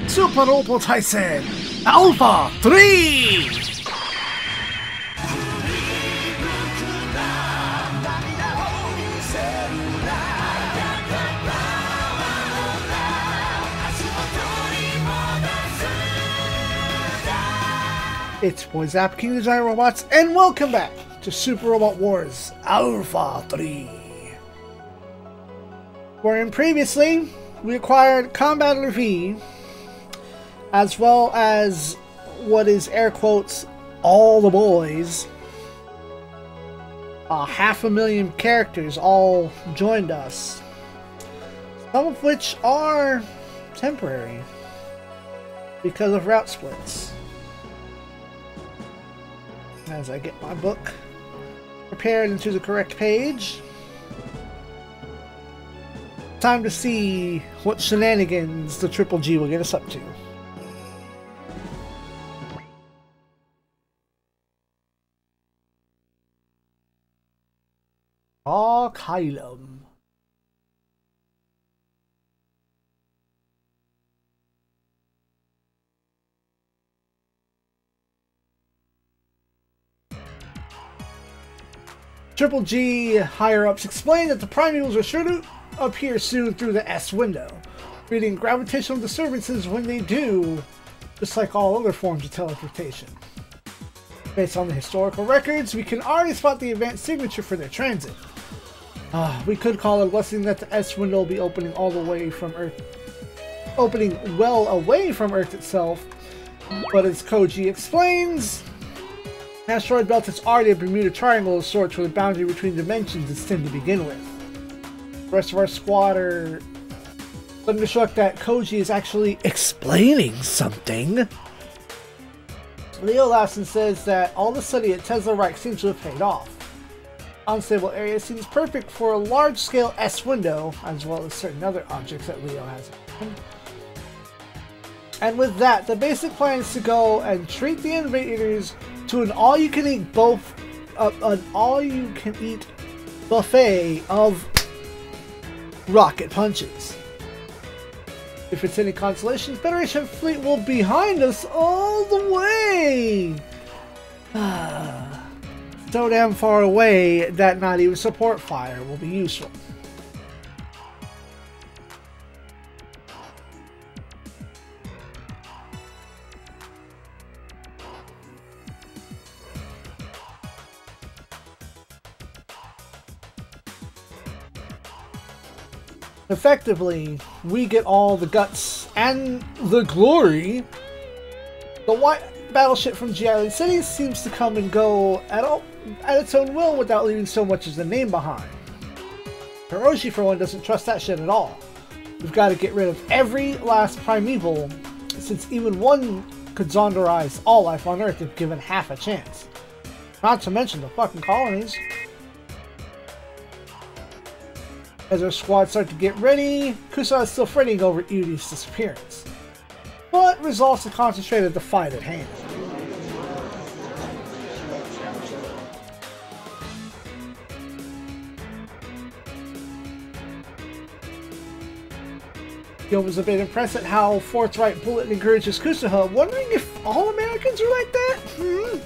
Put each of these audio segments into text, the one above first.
Super Robo Tyson Alpha 3! It's boy Zap, King of the Giant Robots, and welcome back to Super Robot Wars Alpha 3. Wherein previously, we acquired Combattler V, as well as what is air quotes, all the boys. 500,000 characters all joined us, some of which are temporary because of route splits. As I get my book prepared into the correct page, time to see what shenanigans the Triple G will get us up to. Kylum. Triple G higher-ups explain that the Primevals are sure to appear soon through the S window, creating gravitational disturbances when they do, just like all other forms of teleportation. Based on the historical records, we can already spot the advanced signature for their transit. We could call it a blessing that the S window will be opening all the way from Earth, opening well away from Earth itself, but as Koji explains, asteroid belt is already a Bermuda Triangle of sorts where the boundary between dimensions is thin to begin with. The rest of our squad are thunderstruck that Koji is actually explaining something. Leo Lassen says that all the study at Tesla Reich seems to have paid off. Unstable area seems perfect for a large-scale S window, as well as certain other objects that Leo has. And with that, the basic plan is to go and treat the invaders to an all-you-can-eat buffet of rocket punches. If it's any consolation, Federation fleet will be behind us all the way. So damn far away that not even support fire will be useful. Effectively, we get all the guts and the glory. The white battleship from G Island City seems to come and go at its own will without leaving so much as a name behind. Hiroshi, for one, doesn't trust that shit at all. We've got to get rid of every last primeval, since even one could zonderize all life on Earth if given half a chance. Not to mention the fucking colonies. As our squad start to get ready, Kusa is still fretting over Yudi's disappearance, but resolves to concentrate on the fight at hand. Yo was a bit impressed at how forthright Bullet encourages Kusuha, wondering if all Americans are like that?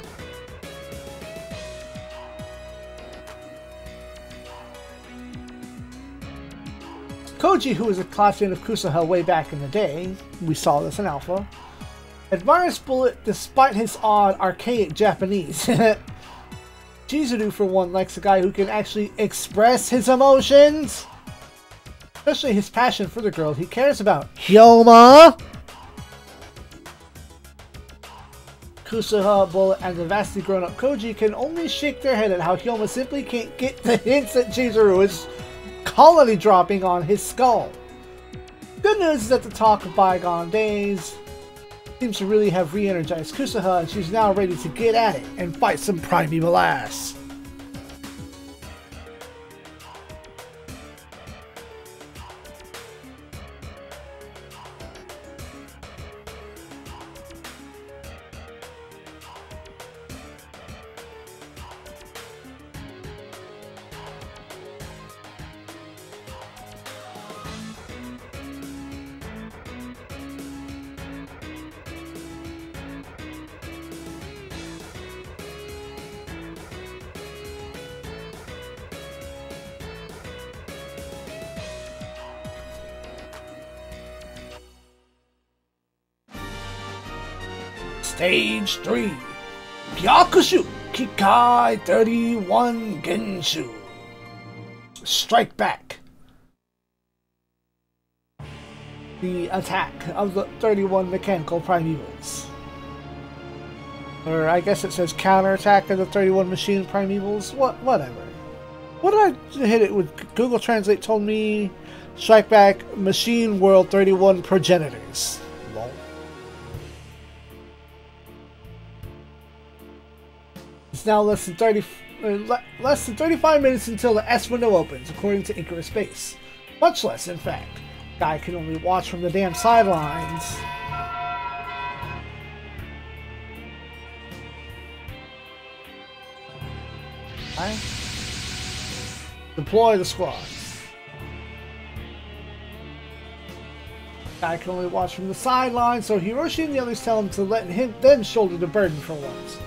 Koji, who was a classmate of Kusuha way back in the day, we saw this in Alpha, admires Bullet despite his odd, archaic Japanese. Chizuru, for one, likes a guy who can actually express his emotions, especially his passion for the girl he cares about, Hyoma! Kusuha, Bullet, and the vastly grown-up Koji can only shake their head at how Hyoma simply can't get the hints that Chizuru is colony dropping on his skull. Good news is that the talk of bygone days seems to really have re-energized Kusuha, and she's now ready to get at it and fight some primeval ass. Stage 3. Gyakushu Kikai 31 Genshu. Strike back. The attack of the 31 mechanical primevals. Or I guess it says counterattack of the 31 machine primevals. Whatever. What did I hit it with? Google Translate told me strike back machine world 31 progenitors. Lol. It's now less than 35 minutes until the S window opens, according to Icarus Base. Much less, in fact. Guy can only watch from the damn sidelines. Right. Deploy the squads. Guy can only watch from the sidelines, so Hiroshi and the others tell him to let them shoulder the burden for once.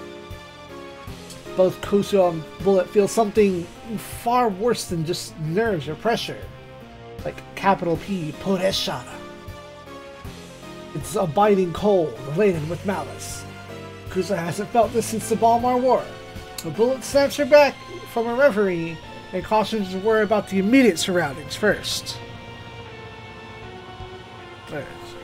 Both Kuso and Bullet feel something far worse than just nerves or pressure. Like capital P, Podeshana. It's a biting cold, laden with malice. Kuso hasn't felt this since the Balmar War. The Bullet snaps her back from her reverie and cautions her to worry about the immediate surroundings first. There.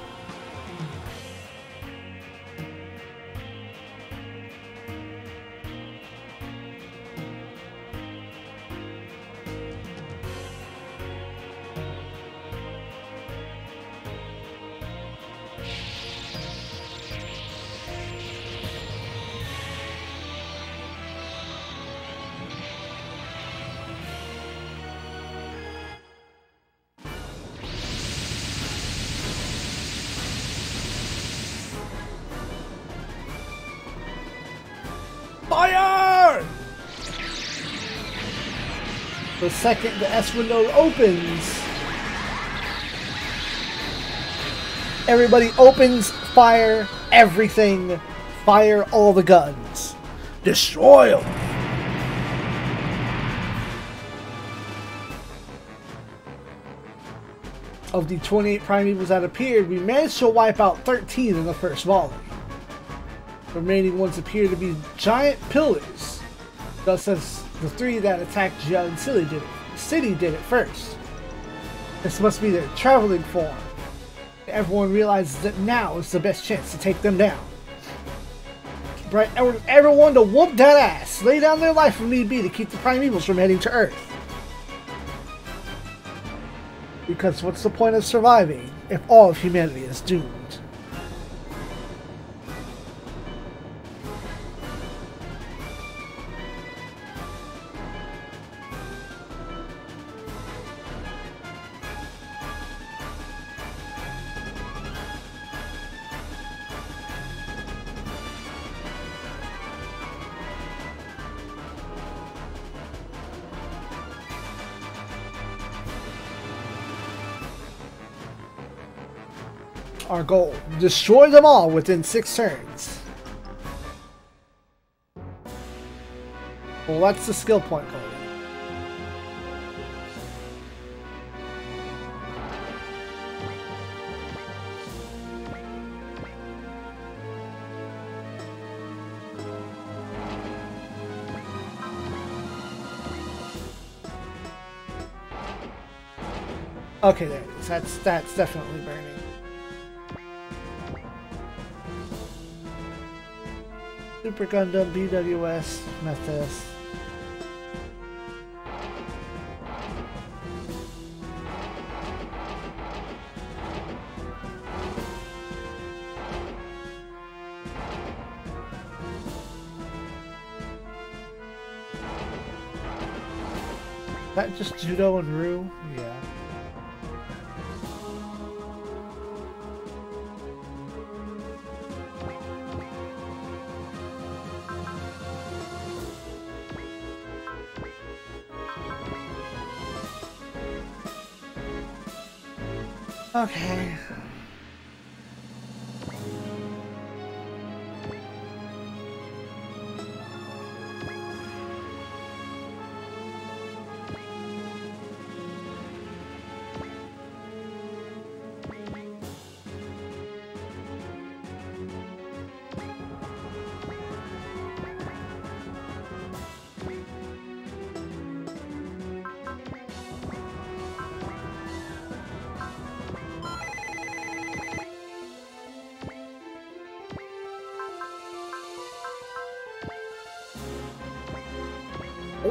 Fire! The second the S window opens, everybody opens fire everything. Fire all the guns. Destroy them. Of the 28 primevals that appeared, we managed to wipe out 13 in the first volley. The remaining ones appear to be giant pillars, just as the 3 that attacked ZEON City did it first. This must be their traveling form. Everyone realizes that now is the best chance to take them down. Right, I urge everyone to whoop that ass, lay down their life if need be to keep the primevals from heading to Earth. Because what's the point of surviving if all of humanity is doomed? Our goal, destroy them all within 6 turns. Well, that's the skill point goal. Okay, there it is. That's definitely burning. Super Gundam, BWS, Methus. That just Judo and Rue? Yeah. Okay.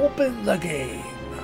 open the game.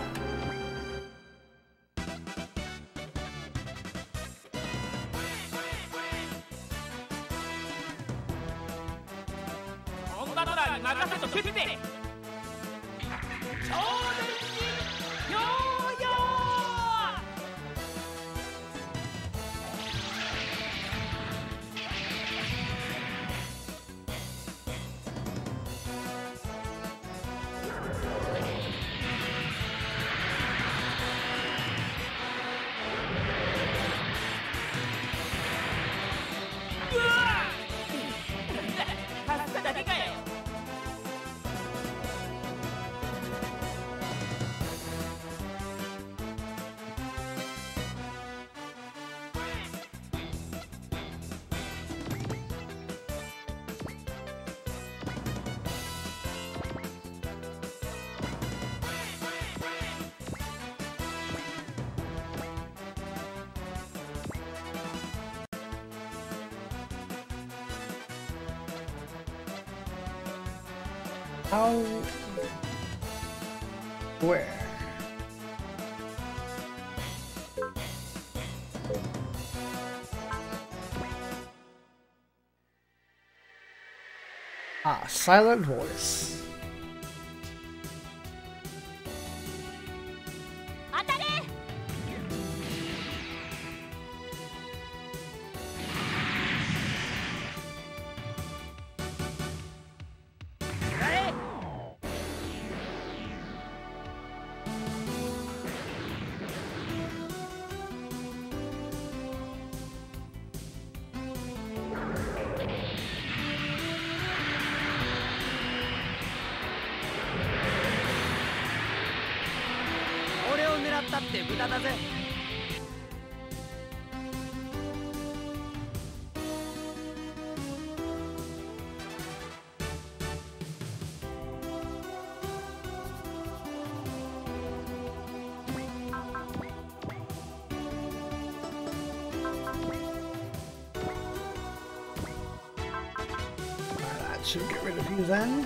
How? Where? Ah, silent voice. That should get rid of you then.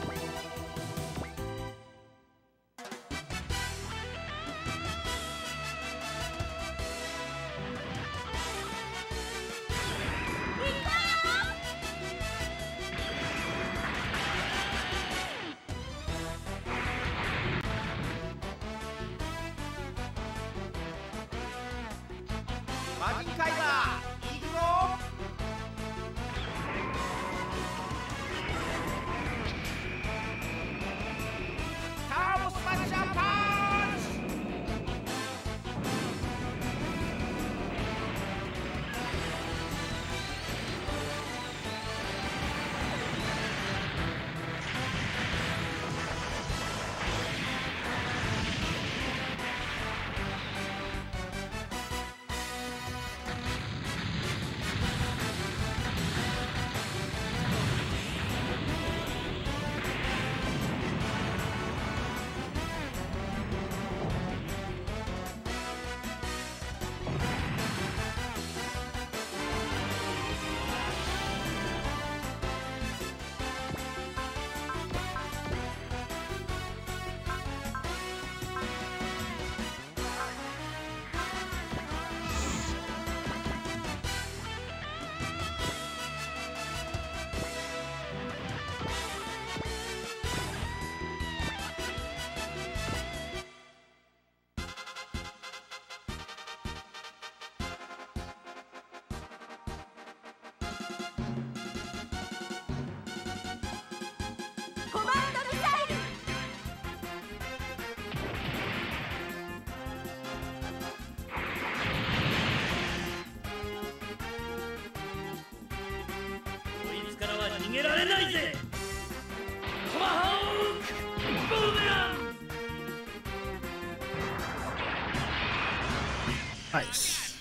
Nice.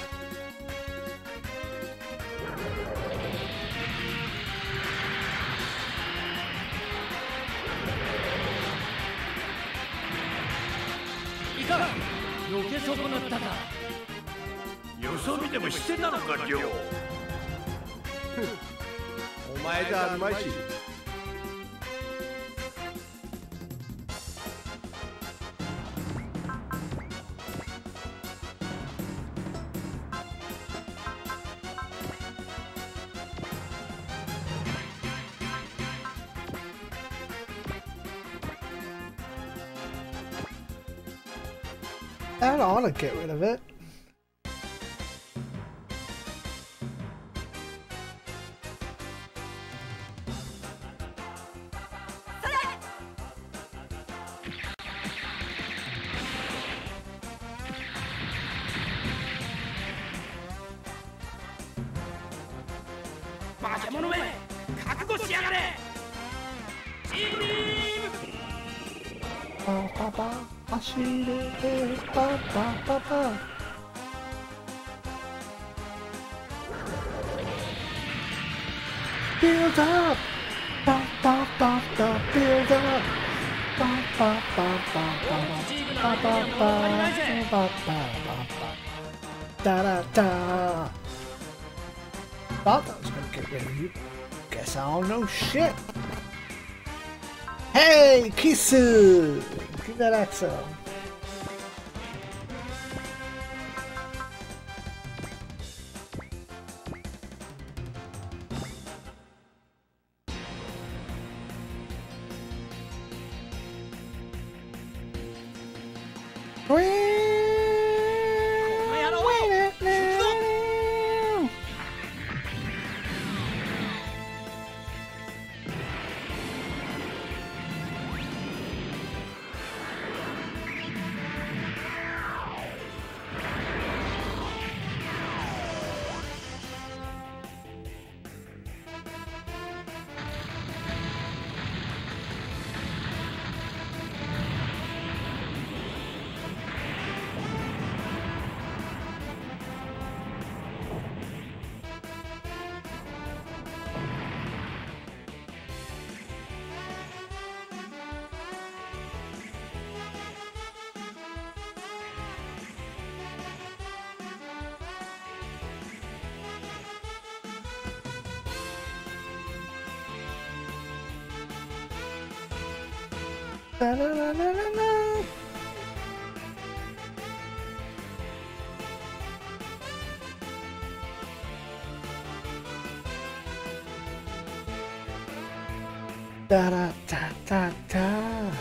いかが避け損なったか。よそ見でもしてたのか、亮。お前じゃあるまいし。 That ought to get rid of it. Build up! Build up! Da-da-da! Thought that was gonna get rid of you. Guess I don't know shit. Hey, Kisu! Give that Axel. Da, da, da, da, da, da. Da da da da da.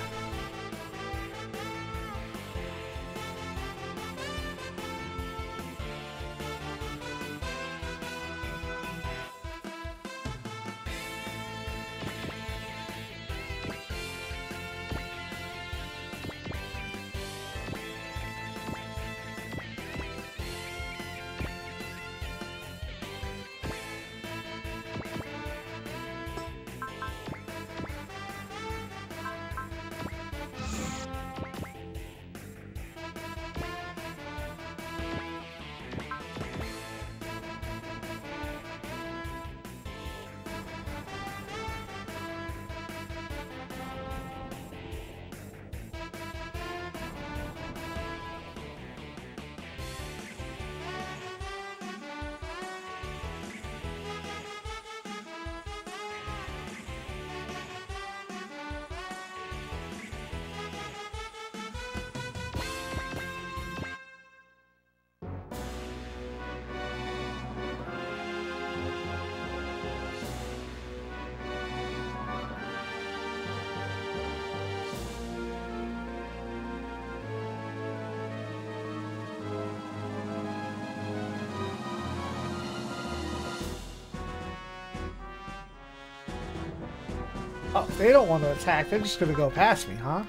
Oh, they don't want to attack. They're just going to go past me, huh?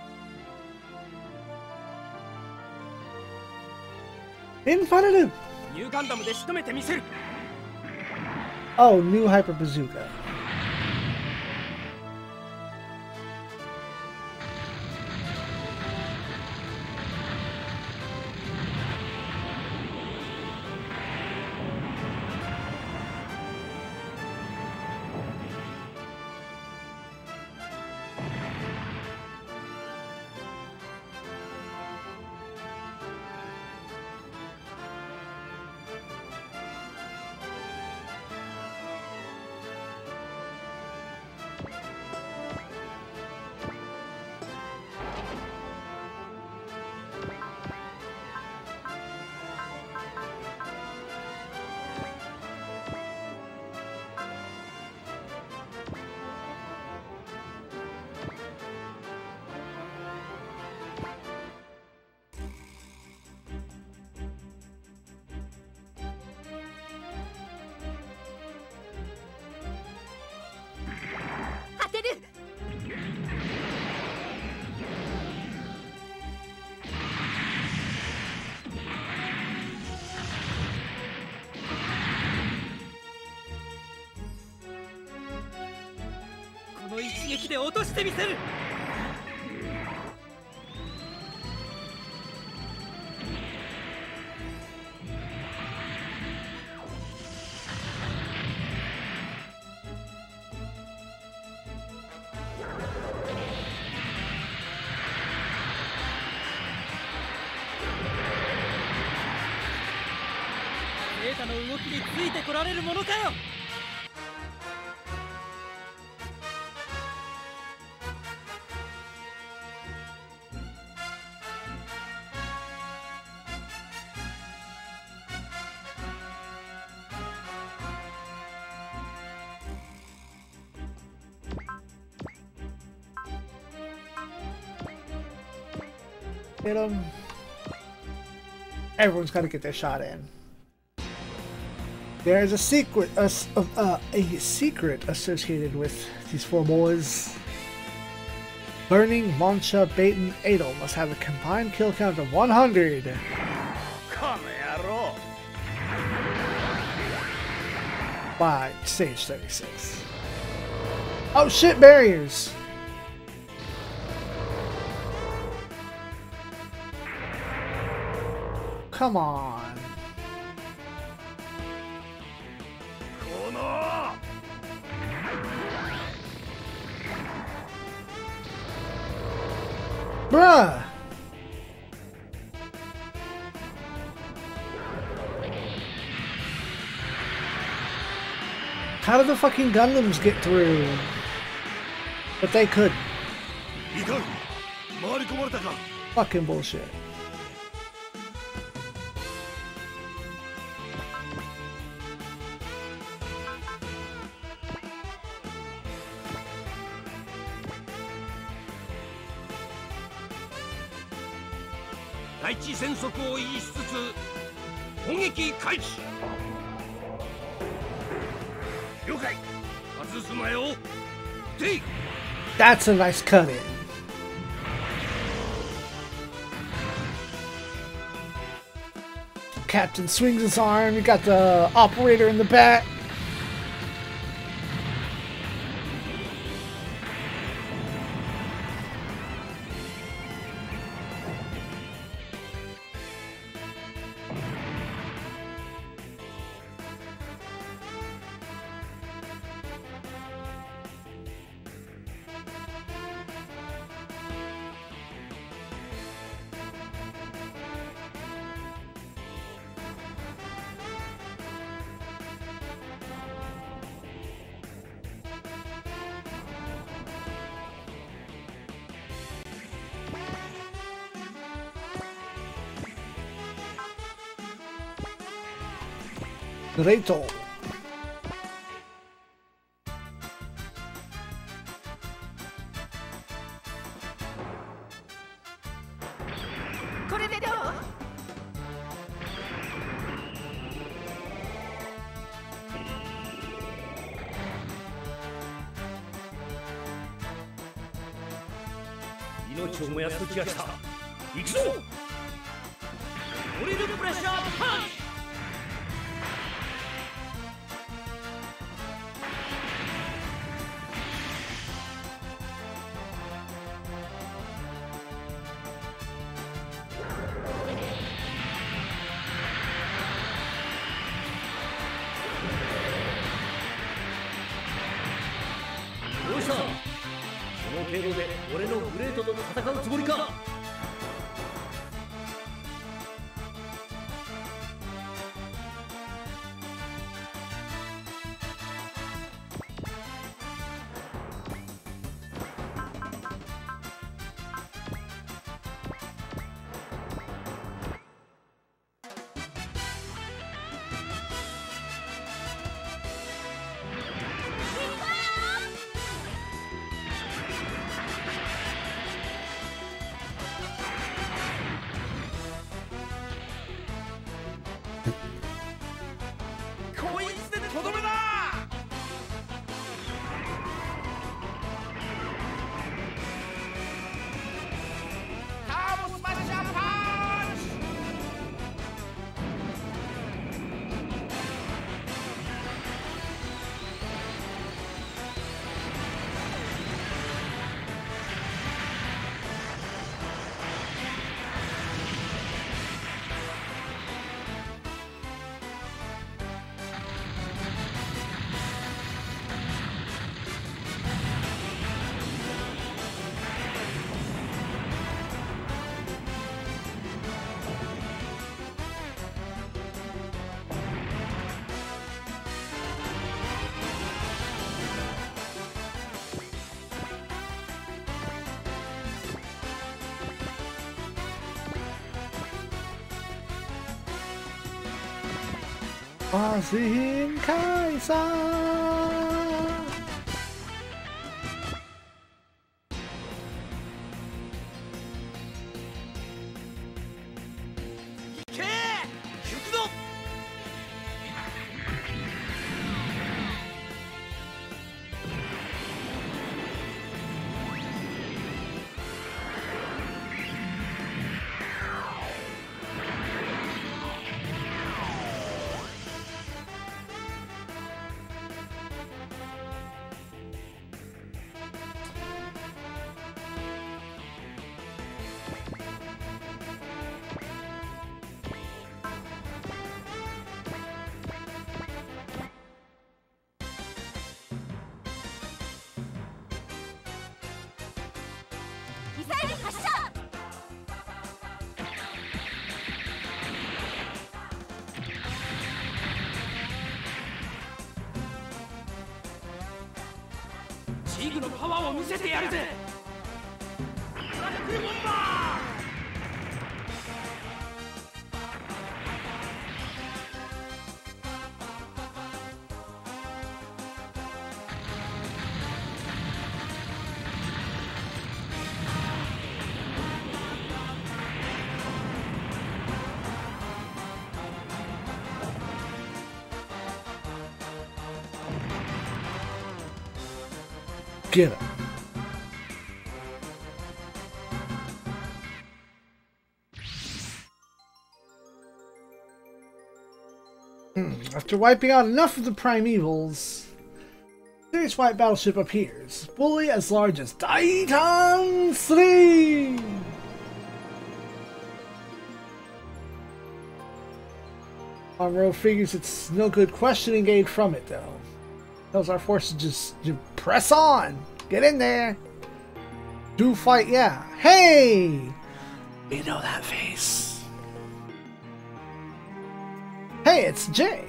In front of him! ニューガンダムで仕留めてみせる。 Oh, new hyper bazooka. Hit him. Everyone's got to get their shot in. There's a secret, a secret associated with these four boys. Burning, Mancha, Baton, Adel must have a combined kill count of 100. By stage 36. Oh shit, barriers! Come on. Bruh! How did the fucking Gundams get through? But they couldn't. Fucking bullshit. That's a nice cut in. Captain swings his arm, you got the operator in the back. Reto. 程度で俺のグレートと戦うつもりか。こいつでとどめだ。ターボスマッシャーパンチ。 魔人解散。 けー行くぞ。 ミサイル発射。 チーグのパワーを見せてやるぜ。ブラックボンバー。 Get it. After wiping out enough of the Primevals, a serious white battleship appears. Bully as large as Titan 3! Monroe figures it's no good questioning aid from it, though. Tells our forces just press on! Get in there! Do fight, yeah. Hey! We know that face. Hey, it's Jay!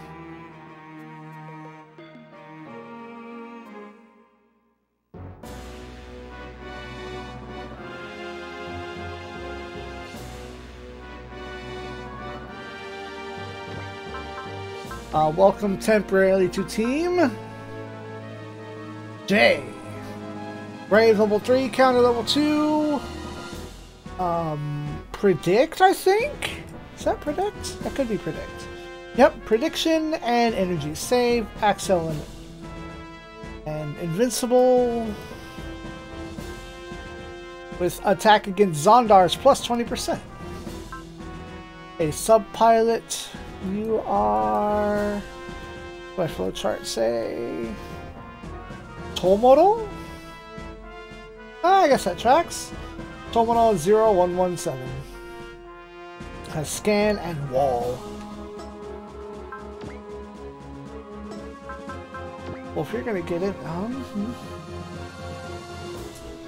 Welcome temporarily to team J. Brave level 3, counter level 2. Predict, I think? Is that predict? That could be predict. Yep, prediction and energy save, Axel and invincible. With attack against Zondars plus 20%. A sub-pilot. You are... What my flowchart say? Tomoro? I guess that tracks. Tomoro 0117. Has scan and wall. Well, if you're gonna get it,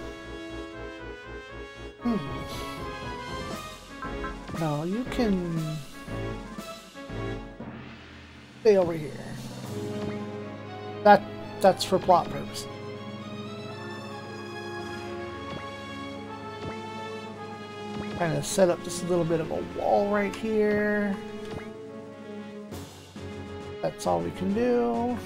No, you can stay over here. That's for plot purposes. Kind of set up just a little bit of a wall right here. That's all we can do.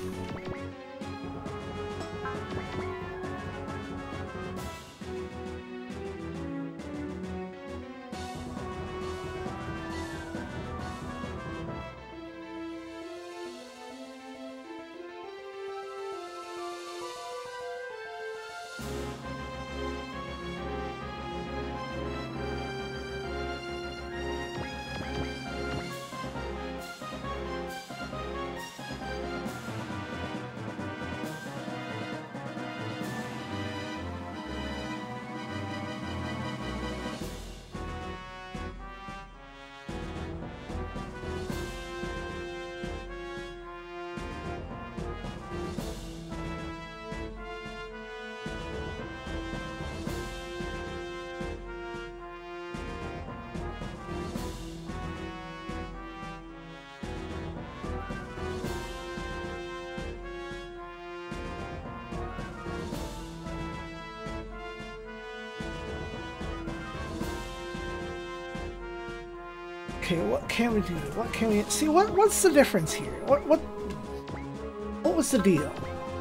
Okay, what can we do? What can we see? What's the difference here? What was the deal?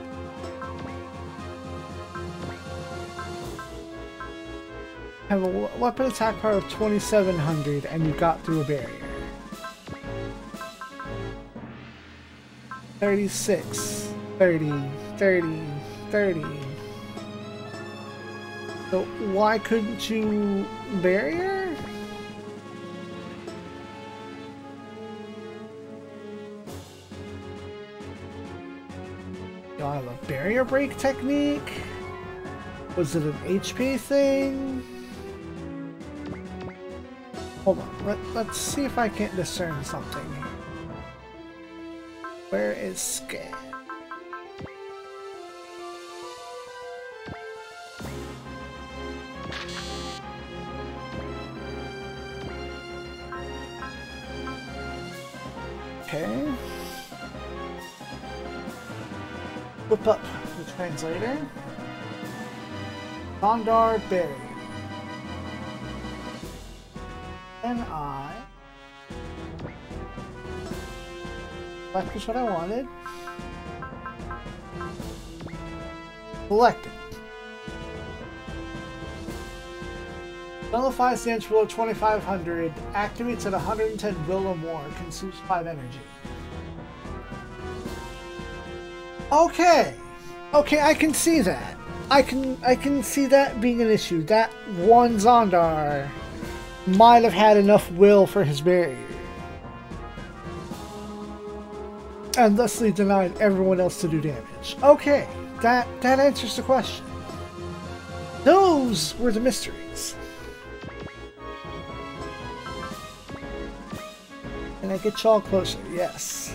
Have a weapon attack power of 2700 and you got through a barrier. 36, 30, 30, 30. So why couldn't you barrier? Do I have a barrier break technique? Was it an HP thing? Hold on, let's see if I can't discern something. Where is Scan? Okay. Whip up the translator. Gondar Berry. N-I. That was what I wanted. Selected. Nullifies damage below 2500. Activates at 110 will or more. Consumes 5 energy. Okay. Okay, I can see that. I can see that being an issue. That one Zondar might have had enough will for his barrier. And thusly denied everyone else to do damage. Okay, that answers the question. Those were the mysteries. And I get y'all closer, yes.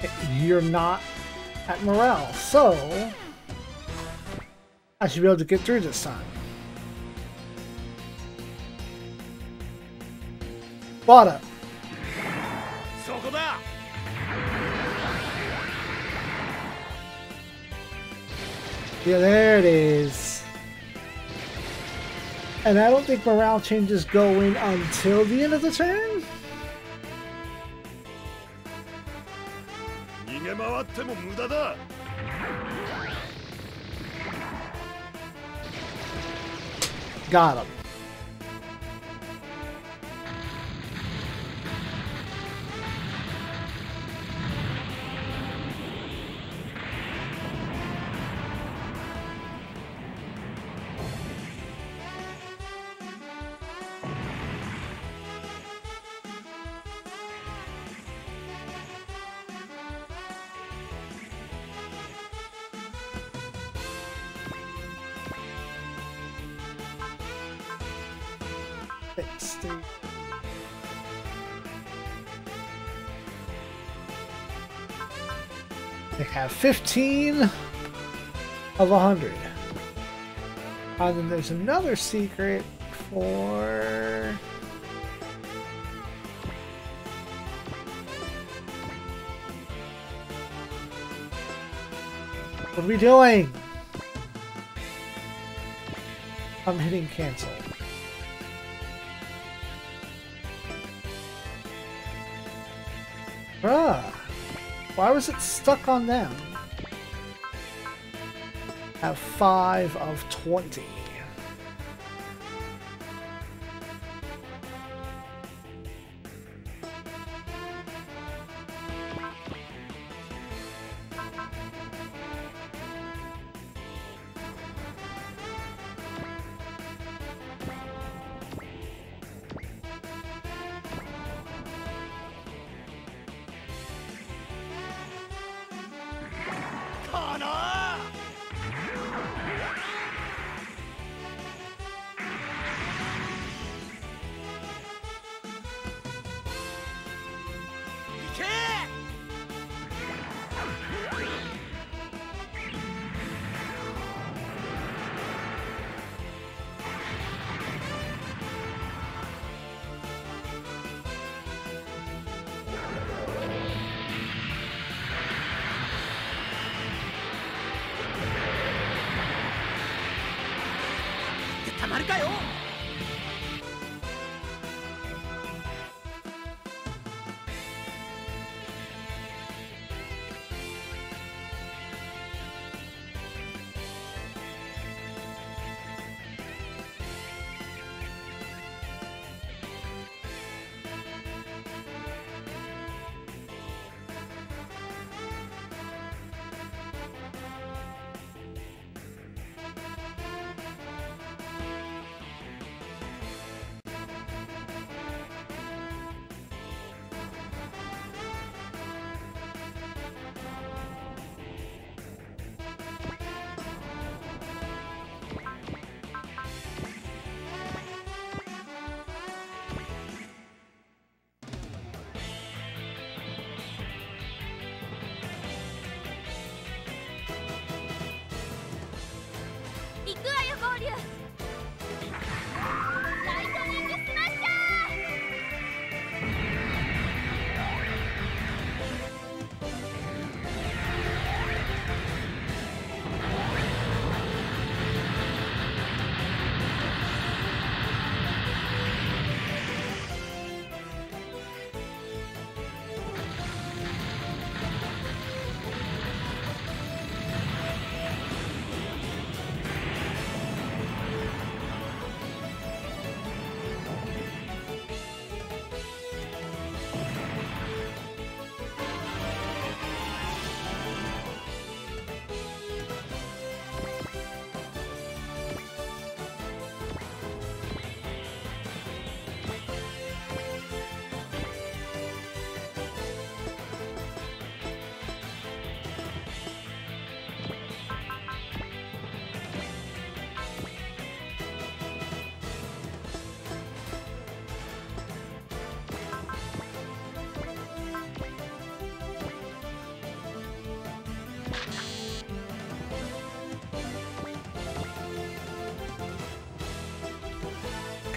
You're not at morale, so I should be able to get through this time. Bada. Yeah, there it is. And I don't think morale changes go in until the end of the turn. Got him. They have 15 of 100. And then there's another secret for... What are we doing? I'm hitting cancel. Bruh. Why was it stuck on them? Have 5 of 20.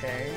Okay.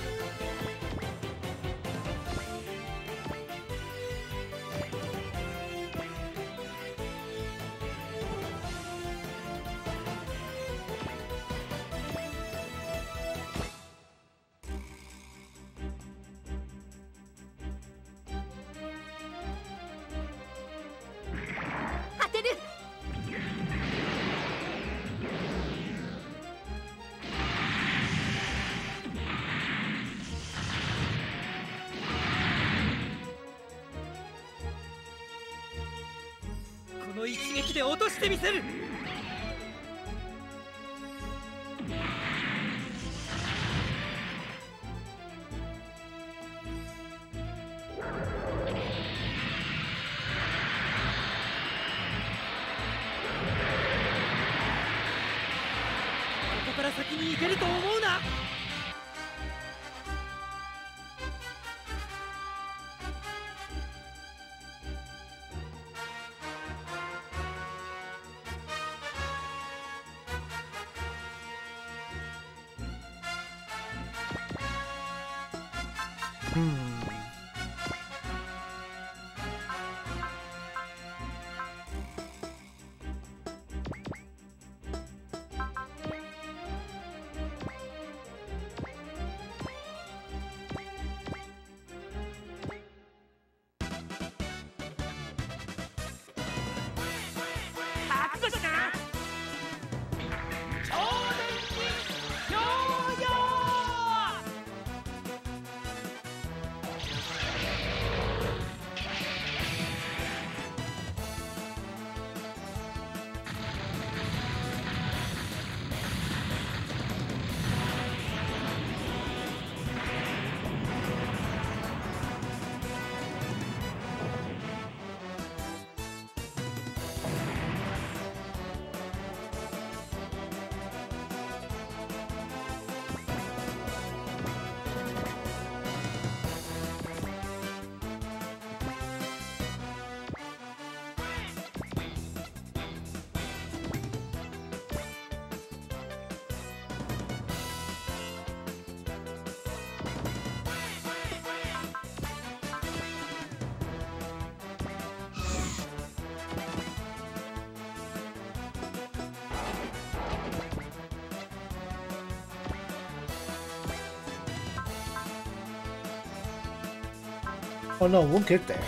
Oh no, we'll get there.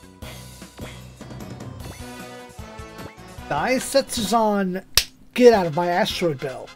ZEON, get out of my asteroid belt.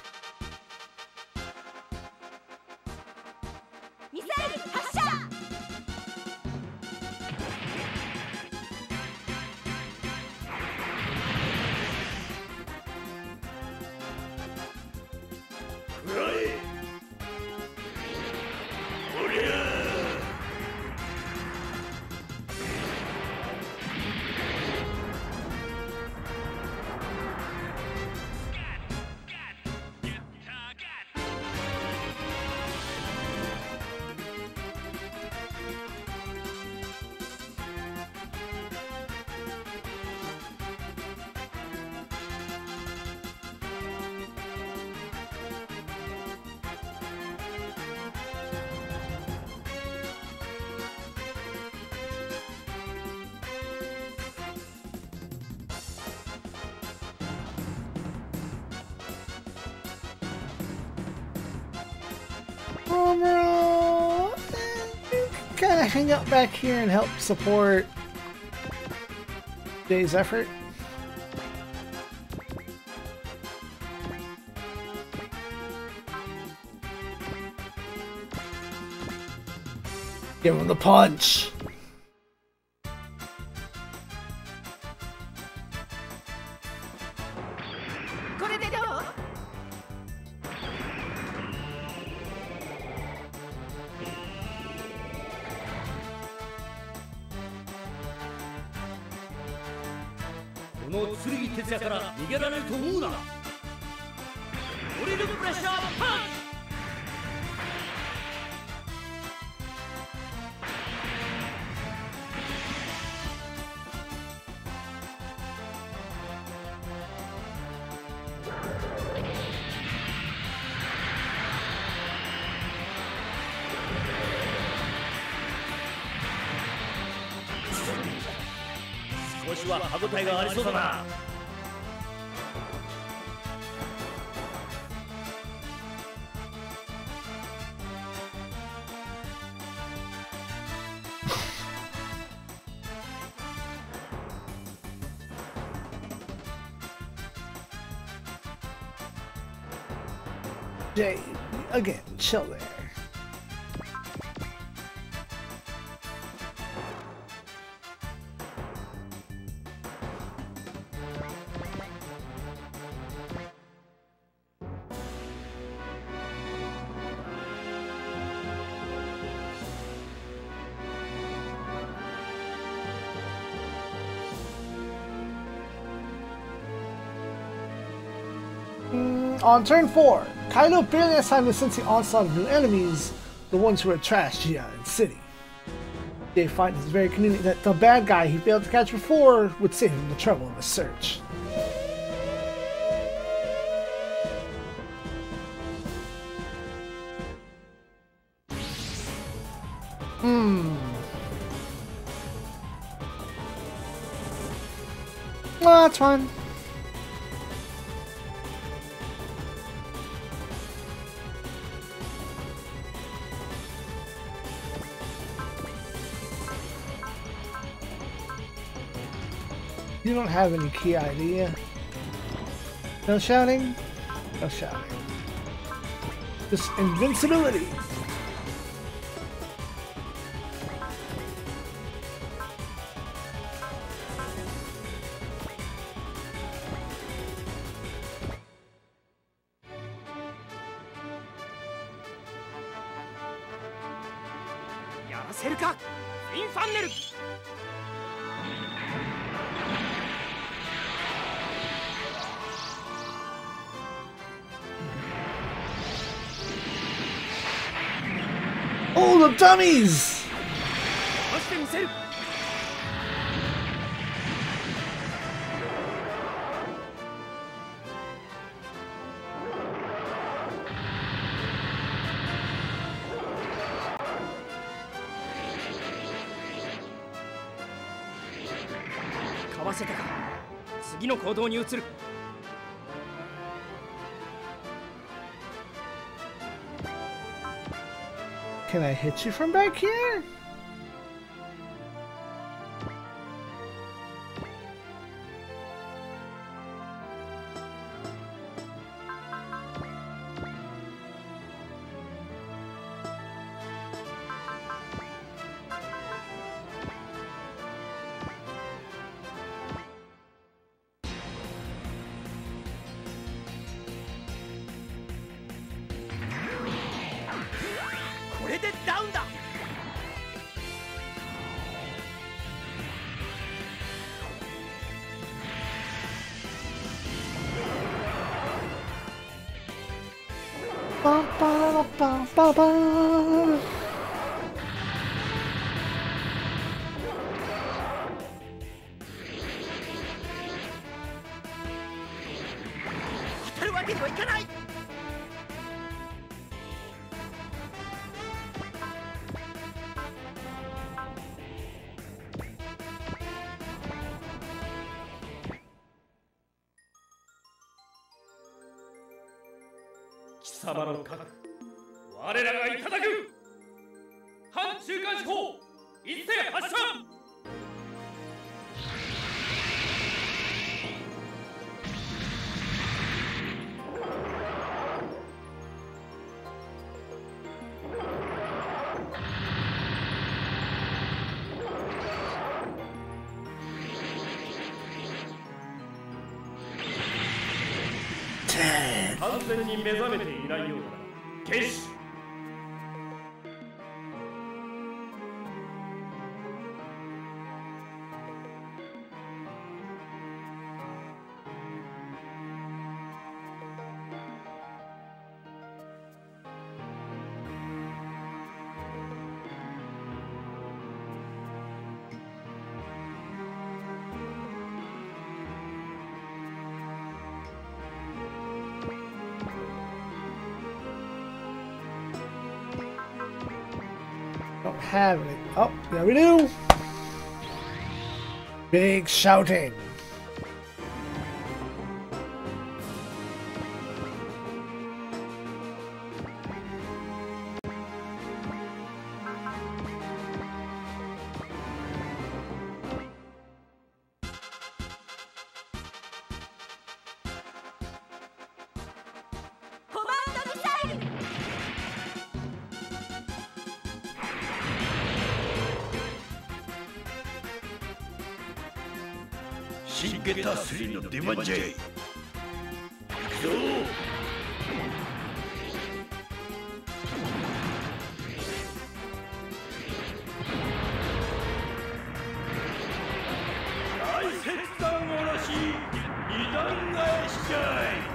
Kind of hang out back here and help support today's effort. Give him the punch. 子は歯応えがありそうだな。 Jay, again, chill there. On turn 4, Kaido barely has time to sense the onslaught of new enemies, the ones who are trashed ZEON City. Jay finds it very convenient that the bad guy he failed to catch before would save him the trouble of the search. Well, that's fine. You don't have any key idea. No shouting? No shouting. Just invincibility. Oh, the dummies! Can I hit you from back here? Ba, ba, ba, ba, ba. 完全に目覚めていないようだな、剣士。 Don't have it. Oh, there we do. Big shouting. 新ゲッター3の出番じゃい。行くぞ。大雪山おろし二段返しじゃい。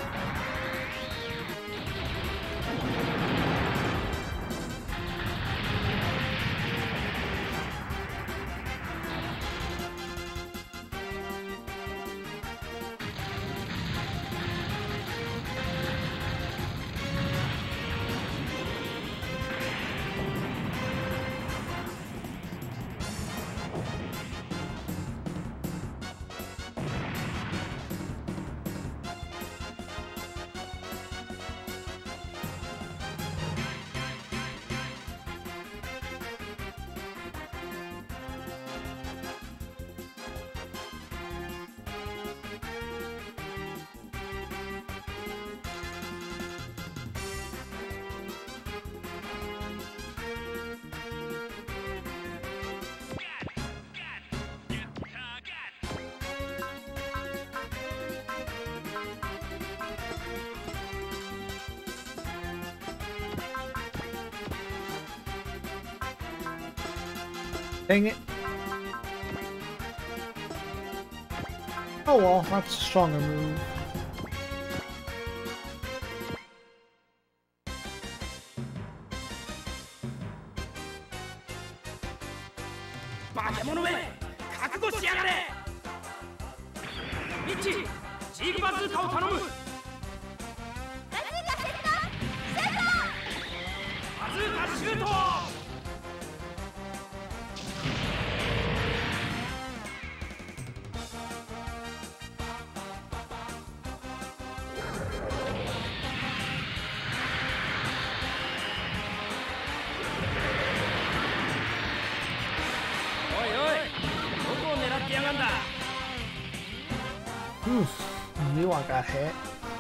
Dang it. Oh well, that's a stronger move. Oof, I knew I got hit.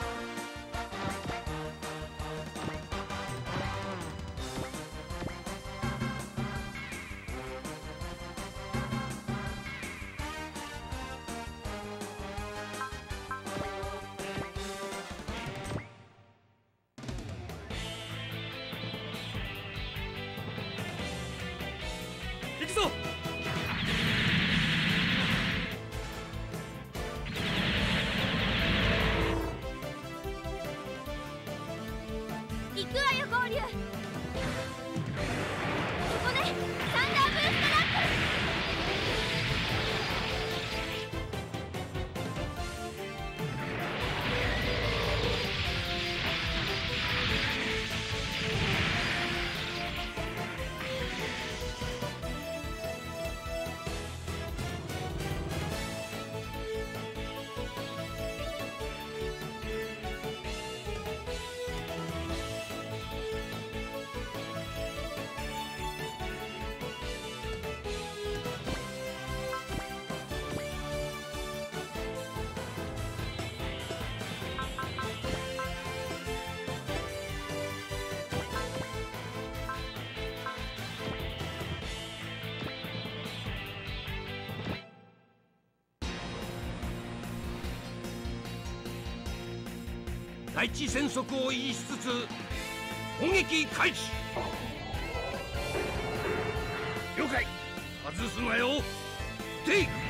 「第一戦速を維持しつつ攻撃開始」「了解外すなよテイク」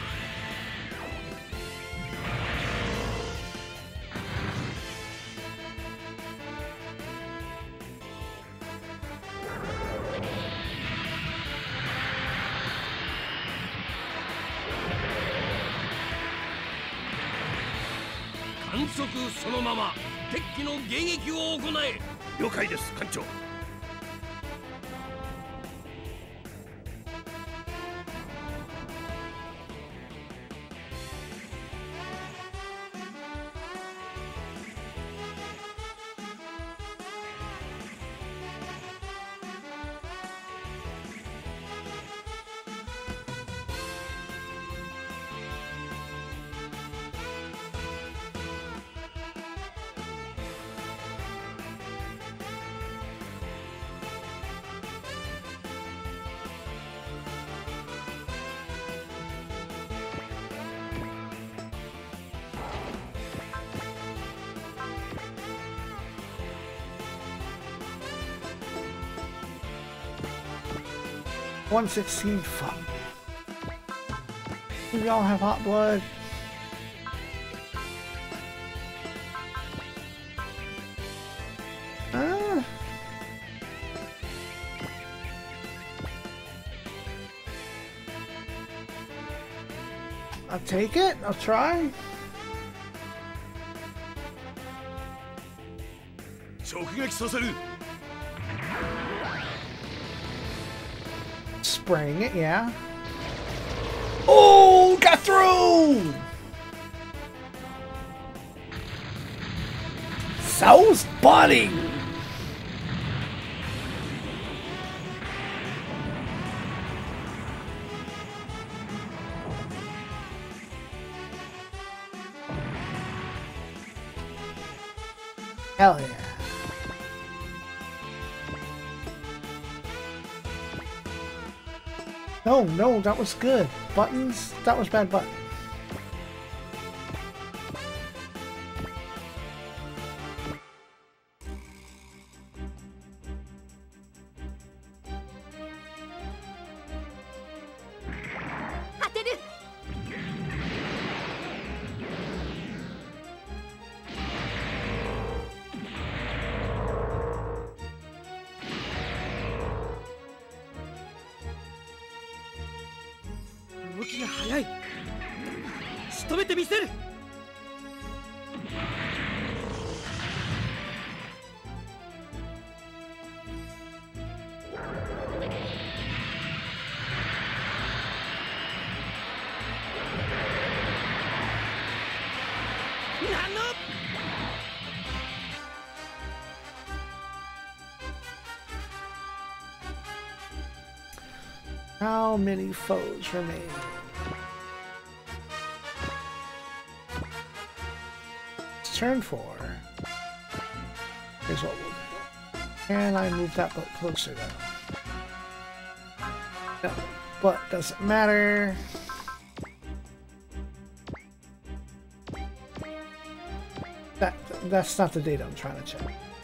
観測そのまま敵機の迎撃を行え。了解です艦長。 116. Fuck. Do we all have hot blood? I'll take it. I'll try. Spraying it, yeah. Oh, got through! So's buddy! Hell yeah. No, no, that was good. Buttons, that was bad button. How many foes remain? It's turn 4. Here's what we'll do. Can I move that boat closer though? No, but doesn't matter. That's not the data I'm trying to check.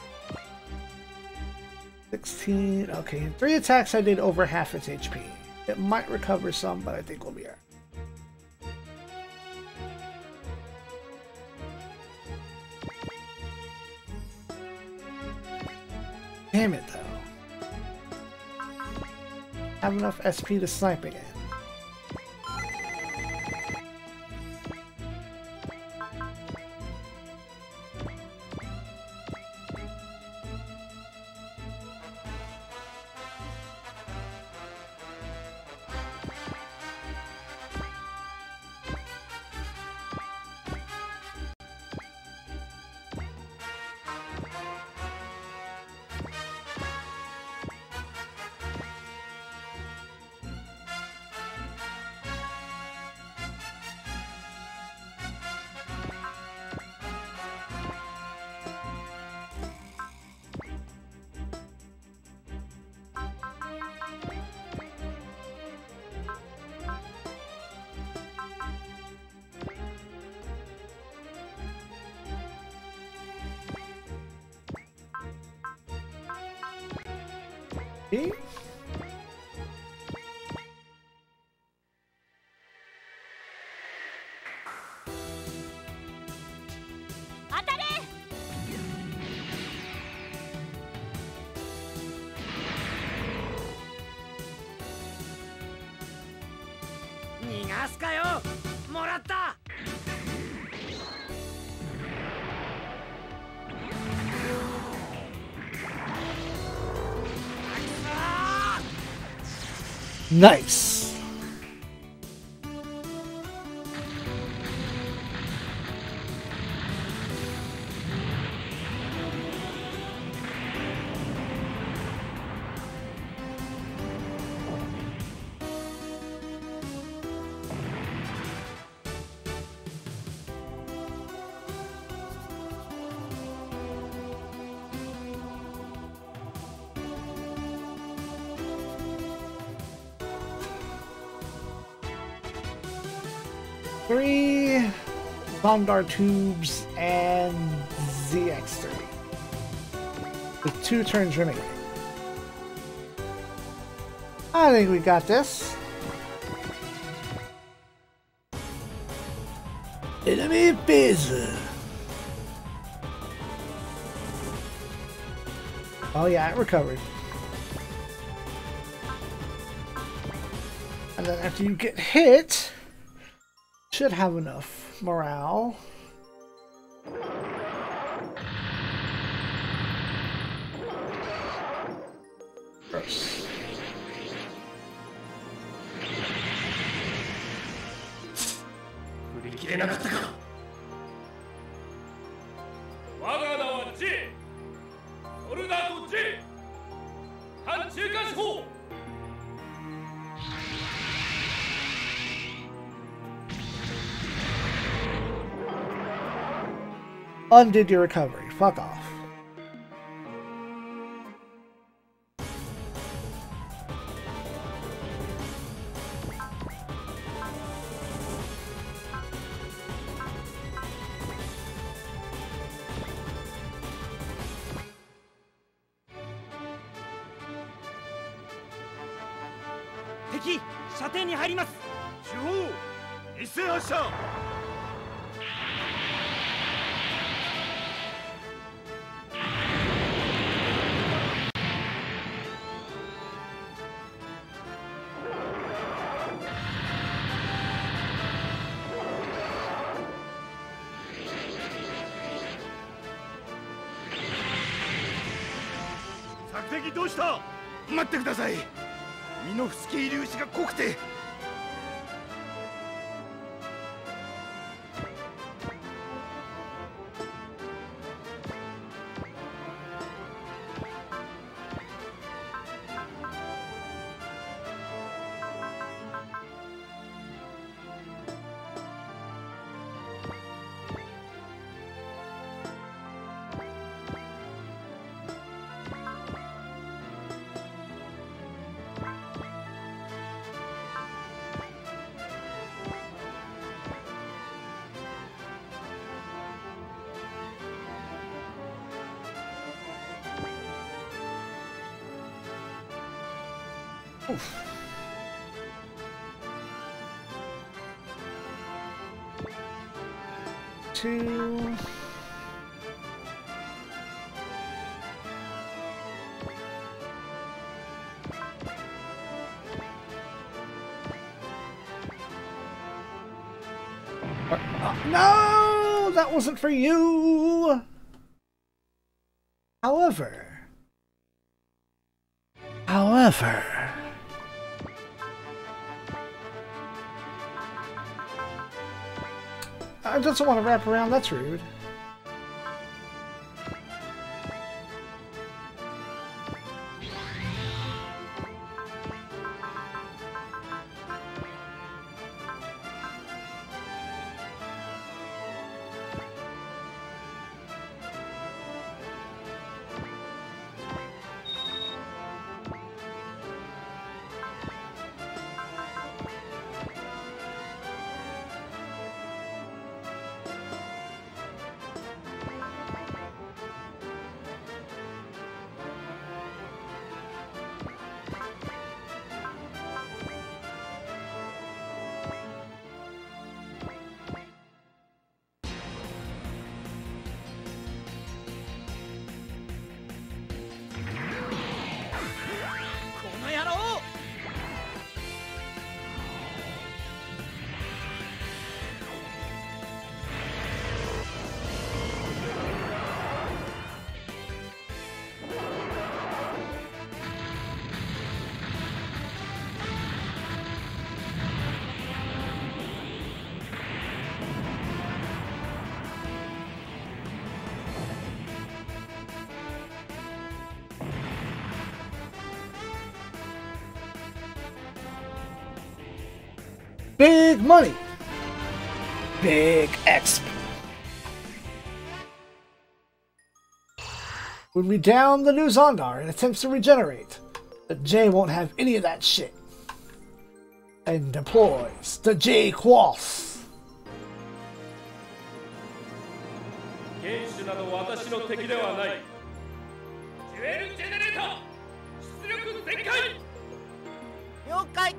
16. Okay, 3 attacks I did over half its HP. It might recover some, but I think we'll be alright. Damn it, though. Have enough SP to snipe again. See? Nice. Three Bondar tubes and ZX3 with 2 turns remaining. I think we got this. Enemy base. Oh yeah, it recovered. And then after you get hit, should have enough morale. Gross. Undid your recovery. Fuck off. Oof. Two. No, that wasn't for you. However, I just want to wrap around. That's rude. Big money. Big exp. When we down the new Zondar and attempts to regenerate, the J won't have any of that shit. And deploys the J Quass. 了解。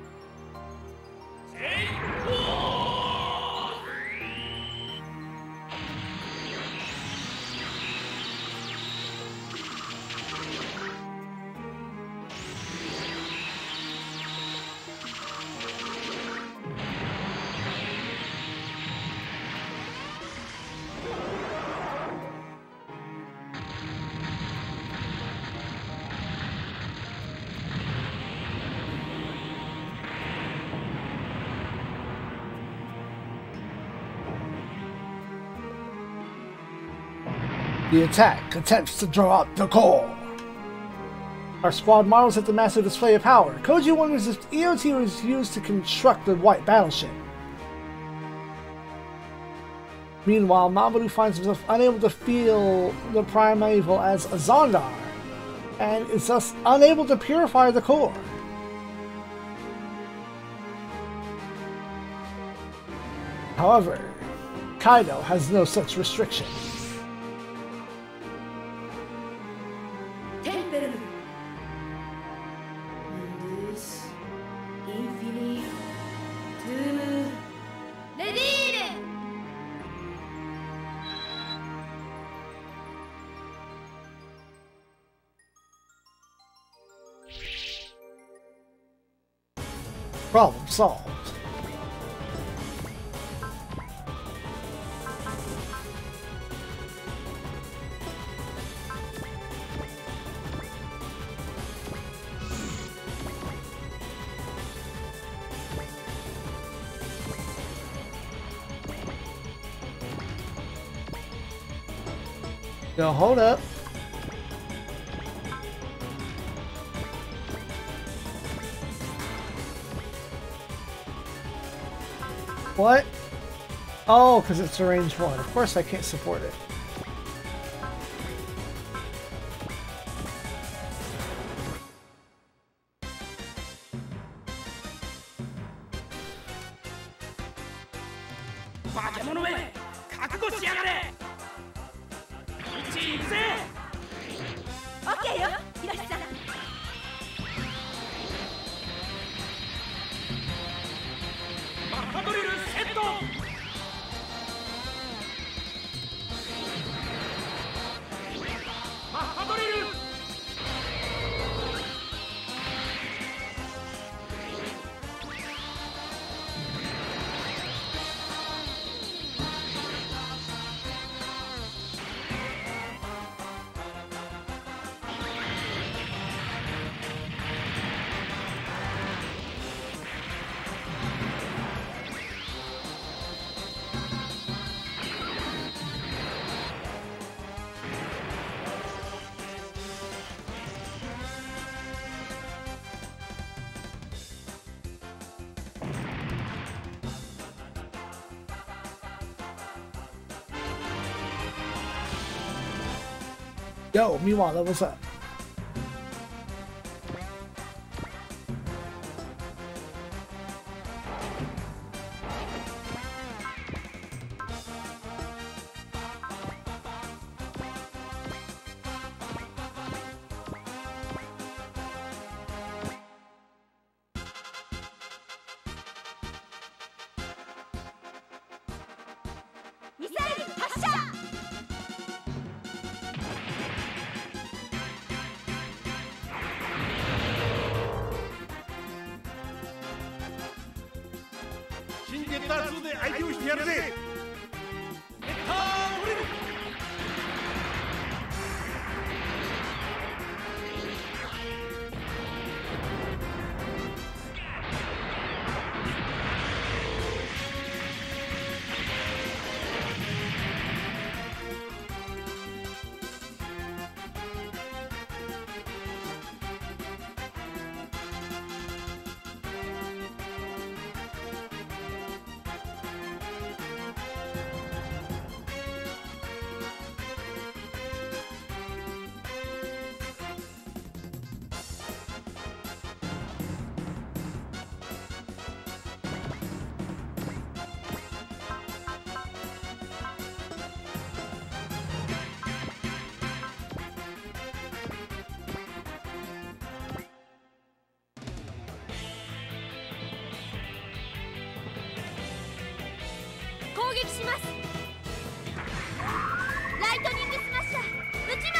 The attack attempts to draw out the core. Our squad marvels at the massive display of power. Koji wonders if EOT was used to construct the white battleship. Meanwhile, Mamoru finds himself unable to feel the Primeval as a Zondar, and is thus unable to purify the core. However, Kaido has no such restriction. Problem solved. Yo, hold up. What? Oh, because it's a range 1. Of course I can't support it. OK よ、ひろしさん。 マッハドリルセット。マッハドリル。 Yo, meanwhile, levels up. Missile 発射。 新ゲッター2で相手をしてやるぜ。ゲッタードリル。 撃します。ライトニングスマッシャー撃ちます。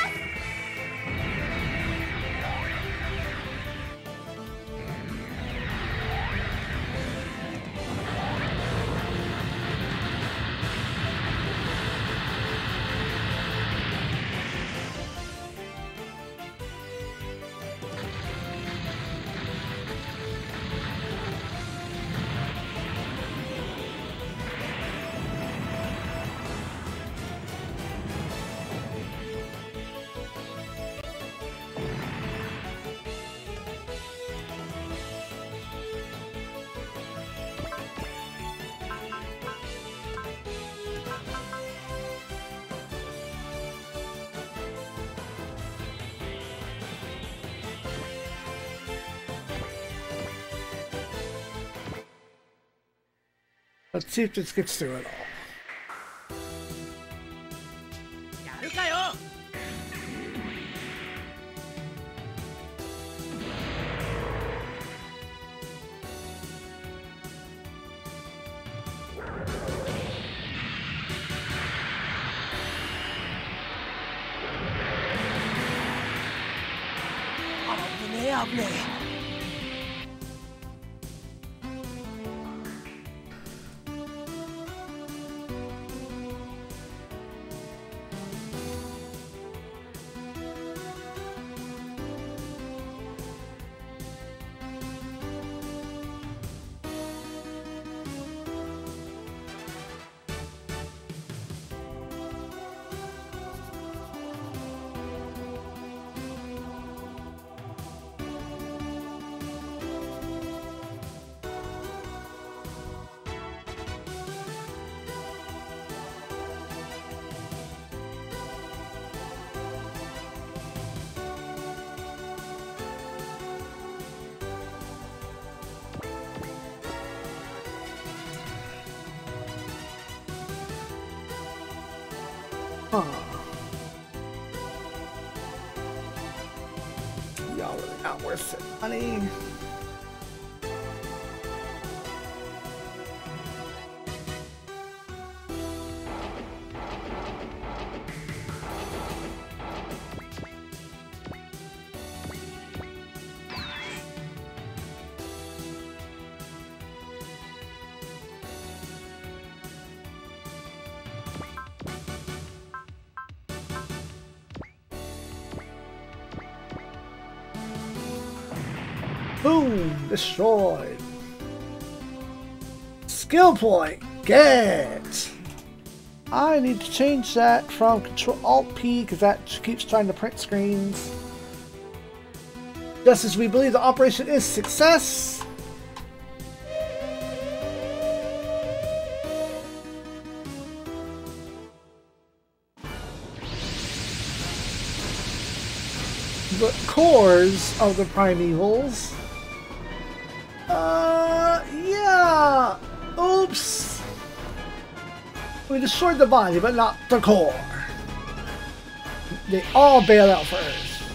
Let's see if this gets through it all. やるかよ。危ねえ危ねえ。 Y'all really not worth it, honey. Boom! Destroyed. Skill point. Get. I need to change that from Control-Alt-P because that keeps trying to print screens. Just as we believe the operation is success. The cores of the Primevals. Yeah. Oops. We destroyed the body, but not the core. They all bail out for Earth.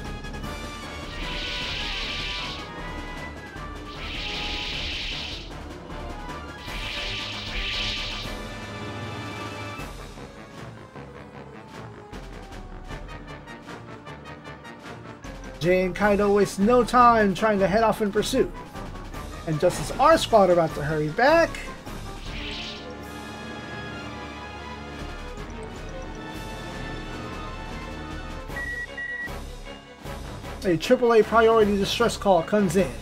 Jay and Kaido waste no time trying to head off in pursuit. And just as our squad are about to hurry back, a AAA priority distress call comes in.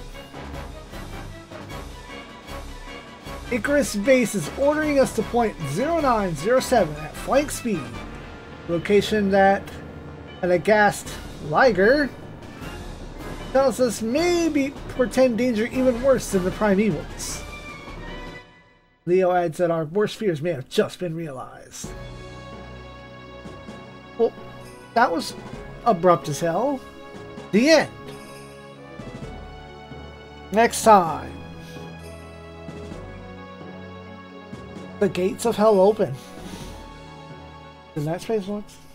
Icarus Base is ordering us to point 0907 at flank speed, location that an aghast Liger tells us maybe portend danger even worse than the Primevals. Leo adds that our worst fears may have just been realized. Well, that was abrupt as hell. The end. Next time. The gates of hell open. Isn't that space once?